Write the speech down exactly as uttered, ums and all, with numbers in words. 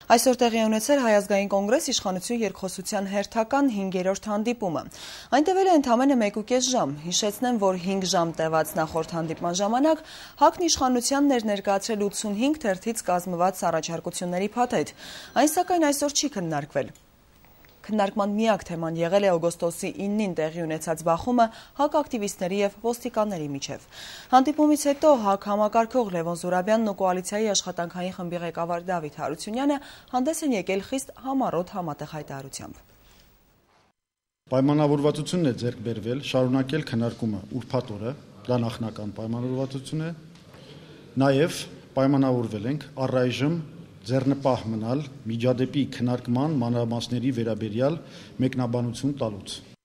Այսօր տեղի ունեցել Հայ ազգային կոնգրես իշխանություն երկխոսության հերթական հինգերորդ հանդիպումը։ Այն տևել է ընդամենը մեկ ու կես ժամ։ Հիշեցնեմ, որ հինգ ժամ տևած նախորդ հանդիպման ժամանակ ՀԱԿ-ն իշխանությանն էր ներկայացրել ութսունհինգ թերթից կազմված առաջարկությունների փաթեթ։ Այն սակայն այսօր չի քննարկվել։ Քննարկման միակ թեման եղել է օգոստոսի իննին տեղի ունեցած բախումը ՀԱԿ ակտիվիստների եւ ոստիկանների միջև։ Հանդիպումից հետո ՀԱԿ համակարգող Լևոն Զուրաբյանն ու կոալիցիայի աշխատանքային խմբի ղեկավար Դավիթ Հարությունյանը հանդես են եկել խիստ համառոտ համատեղ հայտարարությամբ։ Պայմանավորվածությունն է ձեռք բերվել շարունակել քննարկումը ուրբաթ օրը, դա նախնական պայմանավորվածություն է։ Նաեւ պայմանավորվել ենք առայժմ ձեռնպահ մնալ միջադեպի քննարկման մանրամասների վերաբերյալ մեկնաբանություն տալուց։